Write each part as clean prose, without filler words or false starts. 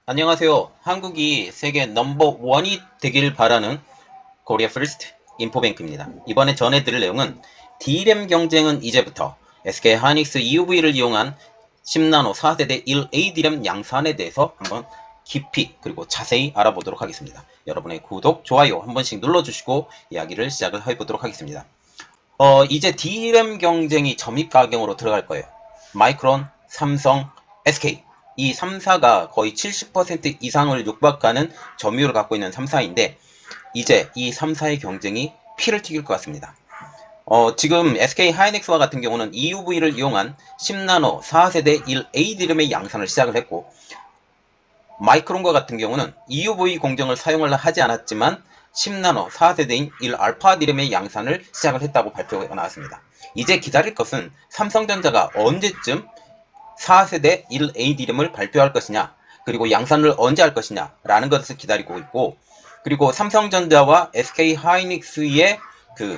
안녕하세요. 한국이 세계 넘버 원이 되길 바라는 코리아 퍼스트 인포뱅크입니다. 이번에 전해드릴 내용은 D램 경쟁은 이제부터 SK 하이닉스 EUV를 이용한 10나노 4세대 1A D램 양산에 대해서 한번 깊이 그리고 자세히 알아보도록 하겠습니다. 여러분의 구독, 좋아요 한 번씩 눌러주시고 이야기를 시작을 해보도록 하겠습니다. 이제 D램 경쟁이 점입 가경으로 들어갈 거예요. 마이크론, 삼성, SK 이 3사가 거의 70% 이상을 육박하는 점유율을 갖고 있는 3사인데 이제 이 3사의 경쟁이 피를 튀길 것 같습니다. 지금 SK 하이닉스와 같은 경우는 EUV를 이용한 10나노 4세대 1A DRAM의 양산을 시작을 했고, 마이크론과 같은 경우는 EUV 공정을 사용을 하지 않았지만 10나노 4세대인 1알파 DRAM의 양산을 시작을 했다고 발표가 나왔습니다. 이제 기다릴 것은 삼성전자가 언제쯤 4세대 1A DRAM을 발표할 것이냐, 그리고 양산을 언제 할 것이냐 라는 것을 기다리고 있고, 그리고 삼성전자와 SK 하이닉스의 그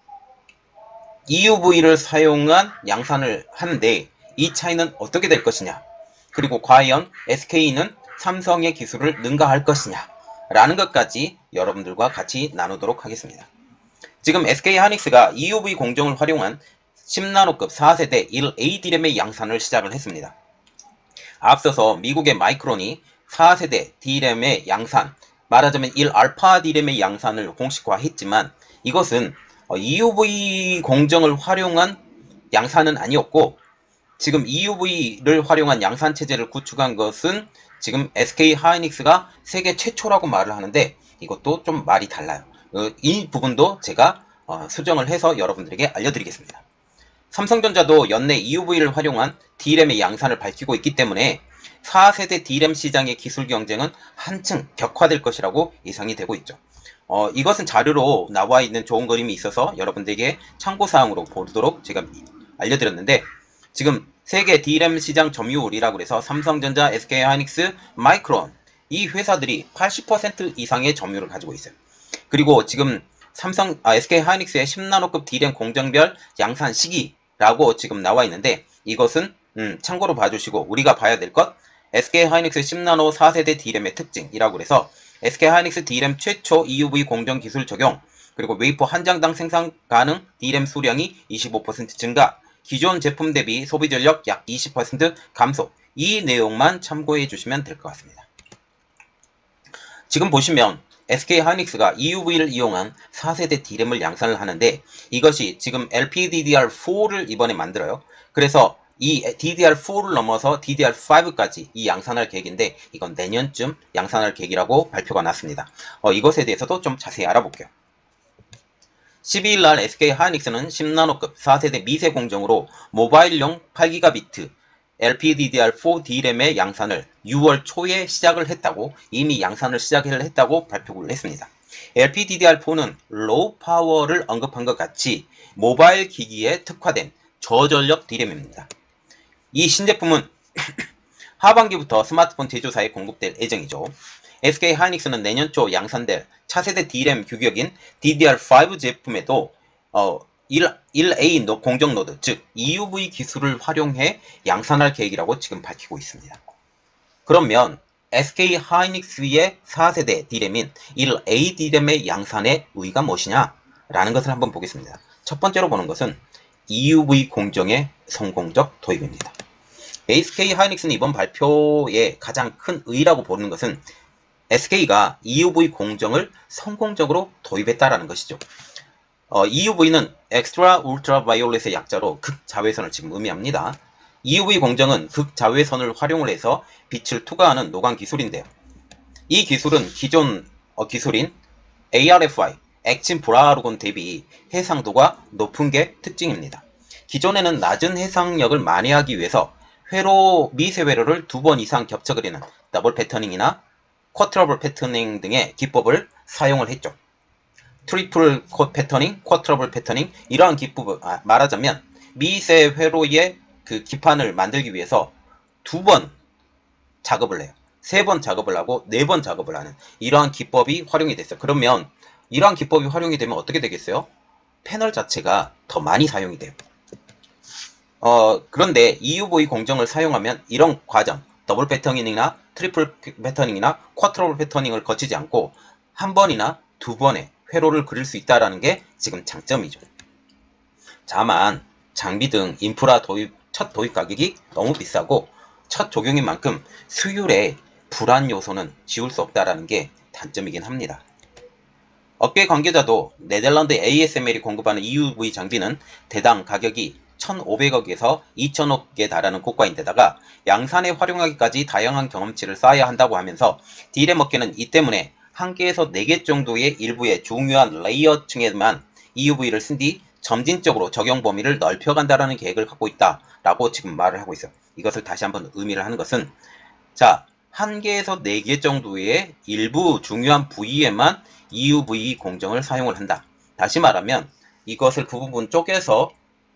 EUV를 사용한 양산을 하는데 이 차이는 어떻게 될 것이냐, 그리고 과연 SK는 삼성의 기술을 능가할 것이냐 라는 것까지 여러분들과 같이 나누도록 하겠습니다. 지금 SK 하이닉스가 EUV 공정을 활용한 10나노급 4세대 1A DRAM의 양산을 시작을 했습니다. 앞서서 미국의 마이크론이 4세대 DRAM의 양산, 말하자면 1알파 DRAM의 양산을 공식화했지만 이것은 EUV 공정을 활용한 양산은 아니었고, 지금 EUV를 활용한 양산 체제를 구축한 것은 지금 SK 하이닉스가 세계 최초라고 말을 하는데 이것도 좀 말이 달라요. 이 부분도 제가 수정을 해서 여러분들에게 알려드리겠습니다. 삼성전자도 연내 EUV를 활용한 D램의 양산을 밝히고 있기 때문에 4세대 D램 시장의 기술 경쟁은 한층 격화될 것이라고 예상이 되고 있죠. 이것은 자료로 나와 있는 좋은 그림이 있어서 여러분들에게 참고사항으로 보도록 제가 알려드렸는데, 지금 세계 D램 시장 점유율이라고 해서 삼성전자, SK 하이닉스, 마이크론 이 회사들이 80% 이상의 점유율을 가지고 있어요. 그리고 지금 SK 하이닉스의 10나노급 D램 공정별 양산 시기라고 지금 나와 있는데 이것은 참고로 봐주시고, 우리가 봐야 될 것 SK 하이닉스 10나노 4세대 D램의 특징이라고 해서 SK 하이닉스 D램 최초 EUV 공정 기술 적용, 그리고 웨이퍼 한 장당 생산 가능 D램 수량이 25% 증가, 기존 제품 대비 소비 전력 약 20% 감소, 이 내용만 참고해 주시면 될 것 같습니다. 지금 보시면 SK 하이닉스가 EUV를 이용한 4세대 D램을 양산을 하는데 이것이 지금 LPDDR4를 이번에 만들어요. 그래서 이 DDR4를 넘어서 DDR5까지 이 양산할 계획인데 이건 내년쯤 양산할 계획이라고 발표가 났습니다. 이것에 대해서도 좀 자세히 알아볼게요. 12일날 SK 하이닉스는 10나노급 4세대 미세 공정으로 모바일용 8GB LPDDR4 D램의 양산을 6월 초에 시작을 했다고, 이미 양산을 시작을 했다고 발표를 했습니다. LPDDR4는 로우 파워를 언급한 것 같이 모바일 기기에 특화된 저전력 D램입니다. 이 신제품은 하반기부터 스마트폰 제조사에 공급될 예정이죠. SK 하이닉스는 내년 초 양산될 차세대 D램 규격인 DDR5 제품에도 1A 공정 노드, 즉 EUV 기술을 활용해 양산할 계획이라고 지금 밝히고 있습니다. 그러면 SK 하이닉스의 4세대 D램인 1A D램의 양산의 의의가 무엇이냐 라는 것을 한번 보겠습니다. 첫 번째로 보는 것은 EUV 공정의 성공적 도입입니다. SK 하이닉스는 이번 발표의 가장 큰 의의라고 보는 것은 SK가 EUV 공정을 성공적으로 도입했다라는 것이죠. EUV는 Extra Ultraviolet의 약자로 극자외선을 지금 의미합니다. EUV 공정은 극자외선을 활용을 해서 빛을 투과하는 노광 기술인데요. 이 기술은 기존 기술인 ARFI, 액침 브라르곤 대비 해상도가 높은 게 특징입니다. 기존에는 낮은 해상력을 만회하기 위해서 미세 회로를 2번 이상 겹쳐 그리는 더블 패터닝이나 쿼트러블 패터닝 등의 기법을 사용을 했죠. 트리플 패터닝, 쿼트러블 패터닝, 이러한 기법을 말하자면 미세 회로의 그 기판을 만들기 위해서 2번 작업을 해요. 3번 작업을 하고 4번 작업을 하는 이러한 기법이 활용이 됐어요. 그러면 이러한 기법이 활용이 되면 어떻게 되겠어요? 패널 자체가 더 많이 사용이 돼요. 그런데 EUV 공정을 사용하면 이런 과정, 더블 패터닝이나 트리플 패터닝이나 쿼트러블 패터닝을 거치지 않고 한 번이나 두 번의 회로를 그릴 수 있다는 게 지금 장점이죠. 다만 장비 등 인프라 첫 도입 가격이 너무 비싸고 첫 적용인 만큼 수율에 불안 요소는 지울 수 없다는 게 단점이긴 합니다. 업계 관계자도 네덜란드 ASML이 공급하는 EUV 장비는 대당 가격이 1,500억에서 2,000억에 달하는 고가인데다가 양산에 활용하기까지 다양한 경험치를 쌓아야 한다고 하면서 D램 업계는 이 때문에 1개에서 4개 정도의 일부의 중요한 레이어층에만 EUV를 쓴 뒤 점진적으로 적용 범위를 넓혀간다는 계획을 갖고 있다라고 지금 말을 하고 있어요. 이것을 다시 한번 의미를 하는 것은, 자, 1개에서 4개 정도의 일부 중요한 부위에만 EUV 공정을 사용을 한다. 다시 말하면 이것을 그 부분 쪼개서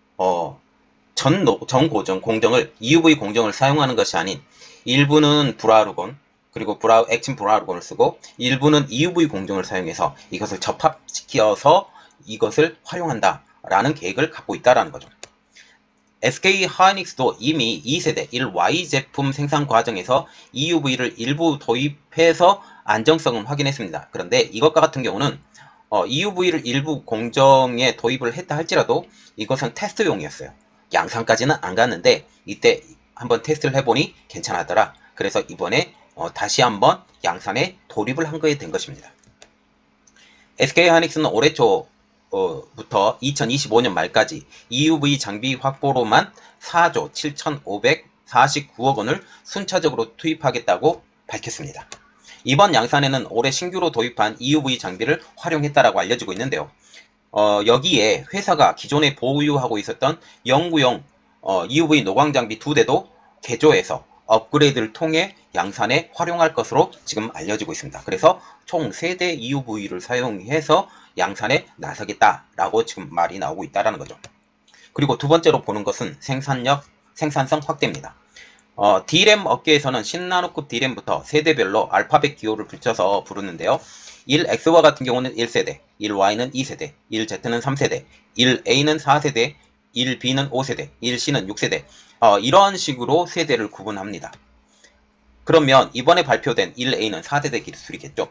전 공정을 EUV 공정을 사용하는 것이 아닌 일부는 브라루건 그리고 액침 브라루건을 쓰고 일부는 EUV 공정을 사용해서 이것을 접합시켜서 이것을 활용한다 라는 계획을 갖고 있다는 거죠. SK 하이닉스도 이미 2세대 1Y 제품 생산 과정에서 EUV를 일부 도입해서 안정성을 확인했습니다. 그런데 이것과 같은 경우는 EUV를 일부 공정에 도입을 했다 할지라도 이것은 테스트용이었어요. 양산까지는 안 갔는데 이때 한번 테스트를 해보니 괜찮았더라. 그래서 이번에 다시 한번 양산에 돌입을 한 거에 된 것입니다. SK 하이닉스는 올해 초부터 2025년 말까지 EUV 장비 확보로만 4조 7,549억 원을 순차적으로 투입하겠다고 밝혔습니다. 이번 양산에는 올해 신규로 도입한 EUV 장비를 활용했다라고 알려지고 있는데요. 여기에 회사가 기존에 보유하고 있었던 영구용 EUV 노광 장비 2대도 개조해서 업그레이드를 통해 양산에 활용할 것으로 지금 알려지고 있습니다. 그래서 총 3대 EUV를 사용해서 양산에 나서겠다라고 지금 말이 나오고 있다는 거죠. 그리고 두 번째로 보는 것은 생산성 확대입니다. D램 업계에서는 10나노급 D램부터 세대별로 알파벳 기호를 붙여서 부르는데요. 1X와 같은 경우는 1세대, 1Y는 2세대, 1Z는 3세대, 1A는 4세대, 1B는 5세대, 1C는 6세대, 이런 식으로 세대를 구분합니다. 그러면 이번에 발표된 1A는 4세대 기술이겠죠.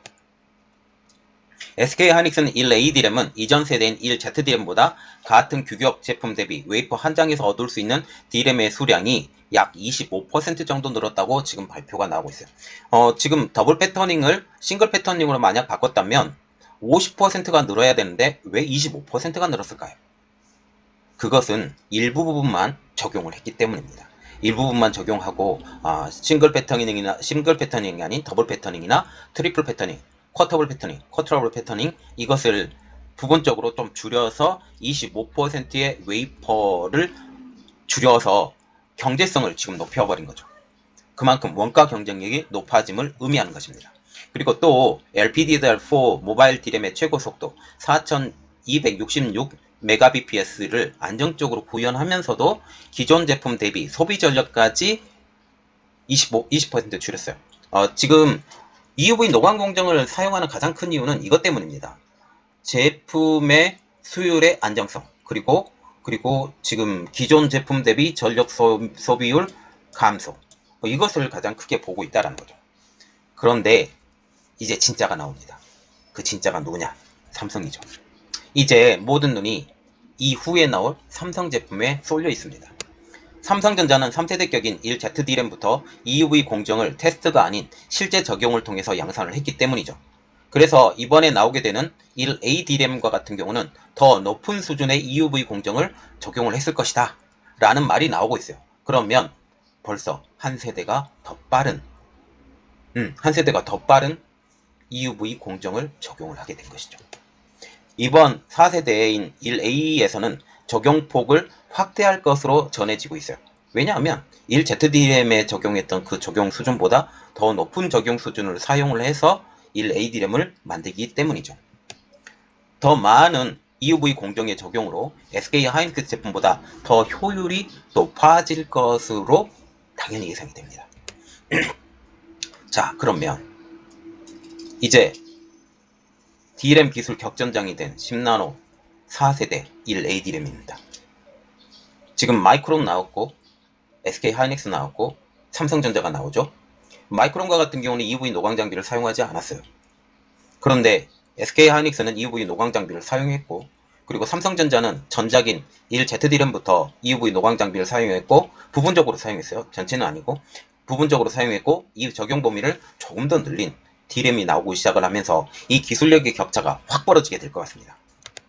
SK 하이닉스는 1A D램은 이전 세대인 1Z D램보다 같은 규격 제품 대비 웨이퍼 한 장에서 얻을 수 있는 D램의 수량이 약 25% 정도 늘었다고 지금 발표가 나오고 있어요. 지금 더블 패터닝을 싱글 패터닝으로 만약 바꿨다면 50%가 늘어야 되는데 왜 25%가 늘었을까요? 그것은 일부 부분만 적용을 했기 때문입니다. 일부분만 적용하고 싱글 패터닝이 아닌 더블 패터닝이나 트리플 패터닝, 쿼터블 패터닝, 쿼트러블 패터닝 이것을 부분적으로 좀 줄여서 25%의 웨이퍼를 줄여서 경제성을 지금 높여버린 거죠. 그만큼 원가 경쟁력이 높아짐을 의미하는 것입니다. 그리고 또 LPDDR4 모바일 D램의 최고 속도 4266 Mbps를 안정적으로 구현하면서도 기존 제품 대비 소비 전력까지 20% 줄였어요. 지금 EUV 노광 공정을 사용하는 가장 큰 이유는 이것 때문입니다. 제품의 수율의 안정성 그리고 지금 기존 제품 대비 전력 소비율 감소 이것을 가장 크게 보고 있다는 거죠. 그런데 이제 진짜가 나옵니다. 그 진짜가 누구냐? 삼성이죠. 이제 모든 눈이 이후에 나올 삼성 제품에 쏠려 있습니다. 삼성전자는 3세대격인 1Z D램부터 EUV 공정을 테스트가 아닌 실제 적용을 통해서 양산을 했기 때문이죠. 그래서 이번에 나오게 되는 1A D램과 같은 경우는 더 높은 수준의 EUV 공정을 적용을 했을 것이다 라는 말이 나오고 있어요. 그러면 벌써 한 세대가 더 빠른 EUV 공정을 적용을 하게 된 것이죠. 이번 4세대인 1A에서는 적용폭을 확대할 것으로 전해지고 있어요. 왜냐하면 1ZD램에 적용했던 그 적용 수준보다 더 높은 적용 수준을 사용을 해서 1AD램을 만들기 때문이죠. 더 많은 EUV 공정의 적용으로 SK 하이닉스 제품보다 더 효율이 높아질 것으로 당연히 예상이 됩니다. 자, 그러면 이제 D램 기술 격전장이 된 10나노 4세대 1AD램입니다. 지금 마이크론 나왔고 SK 하이닉스 나왔고 삼성전자가 나오죠. 마이크론과 같은 경우는 EUV 노광 장비를 사용하지 않았어요. 그런데 SK하이닉스는 EUV 노광 장비를 사용했고, 그리고 삼성전자는 전작인 1ZD램부터 EUV 노광 장비를 사용했고, 부분적으로 사용했어요. 전체는 아니고 부분적으로 사용했고, 이 적용 범위를 조금 더 늘린 D램이 나오고 시작을 하면서 이 기술력의 격차가 확 벌어지게 될 것 같습니다.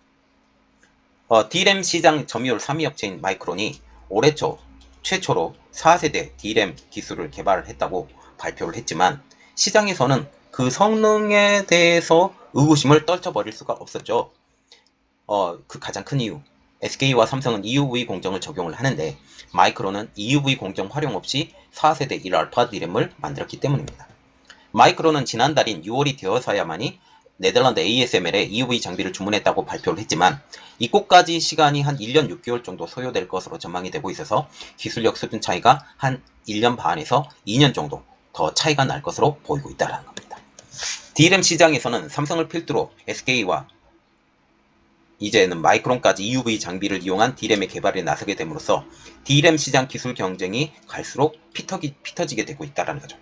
D램 시장 점유율 3위 업체인 마이크론이 올해 초 최초로 4세대 D램 기술을 개발을 했다고 발표를 했지만, 시장에서는 그 성능에 대해서 의구심을 떨쳐버릴 수가 없었죠. 그 가장 큰 이유, SK와 삼성은 EUV 공정을 적용을 하는데 마이크론은 EUV 공정 활용 없이 4세대 1알파 D램을 만들었기 때문입니다. 마이크론은 지난달인 6월이 되어서야만이 네덜란드 ASML에 EUV 장비를 주문했다고 발표를 했지만, 입고까지 시간이 한 1년 6개월 정도 소요될 것으로 전망이 되고 있어서 기술력 수준 차이가 한 1년 반에서 2년 정도 더 차이가 날 것으로 보이고 있다는 겁니다. D램 시장에서는 삼성을 필두로 SK와 이제는 마이크론까지 EUV 장비를 이용한 D램의 개발에 나서게 됨으로써 D램 시장 기술 경쟁이 갈수록 피터지게 되고 있다는 거죠.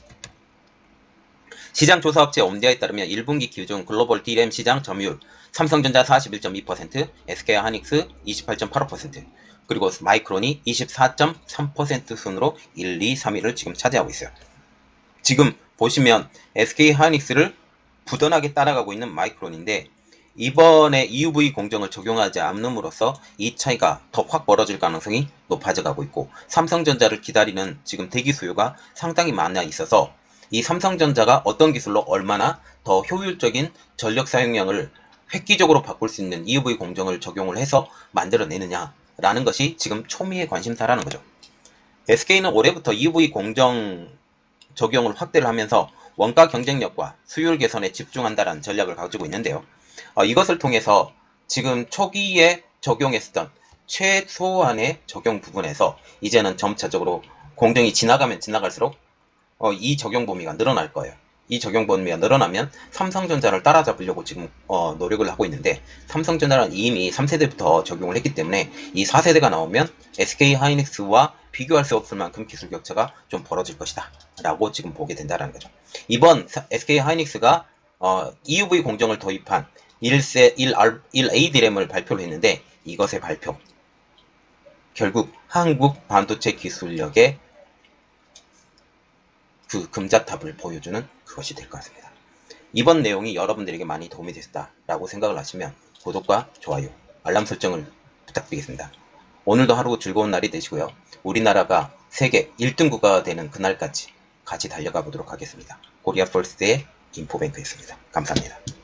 시장 조사업체 옴디아에 따르면 1분기 기준 글로벌 D램 시장 점유율 삼성전자 41.2%, SK하이닉스 28.85%, 그리고 마이크론이 24.3% 순으로 1, 2, 3위를 지금 차지하고 있어요. 지금 보시면 SK하이닉스를 부단하게 따라가고 있는 마이크론인데, 이번에 EUV 공정을 적용하지 않음으로써 이 차이가 더 확 벌어질 가능성이 높아져 가고 있고, 삼성전자를 기다리는 지금 대기 수요가 상당히 많아 있어서 이 삼성전자가 어떤 기술로 얼마나 더 효율적인 전력 사용량을 획기적으로 바꿀 수 있는 EUV 공정을 적용을 해서 만들어내느냐라는 것이 지금 초미의 관심사라는 거죠. SK는 올해부터 EUV 공정 적용을 확대를 하면서 원가 경쟁력과 수율 개선에 집중한다는 전략을 가지고 있는데요. 이것을 통해서 지금 초기에 적용했었던 최소한의 적용 부분에서 이제는 점차적으로 공정이 지나가면 지나갈수록 이 적용 범위가 늘어날 거예요. 이 적용 범위가 늘어나면 삼성전자를 따라잡으려고 지금 노력을 하고 있는데, 삼성전자는 이미 3세대부터 적용을 했기 때문에 이 4세대가 나오면 SK하이닉스와 비교할 수 없을 만큼 기술 격차가 좀 벌어질 것이다 라고 지금 보게 된다는 거죠. 이번 SK하이닉스가 EUV 공정을 도입한 1A D램을 발표를 했는데, 이것의 발표 결국 한국 반도체 기술력의 그 금자탑을 보여주는 그것이 될 것 같습니다. 이번 내용이 여러분들에게 많이 도움이 됐다라고 생각을 하시면 구독과 좋아요, 알람 설정을 부탁드리겠습니다. 오늘도 하루 즐거운 날이 되시고요. 우리나라가 세계 1등국가 되는 그날까지 같이 달려가 보도록 하겠습니다. 코리아펄스의 인포뱅크였습니다. 감사합니다.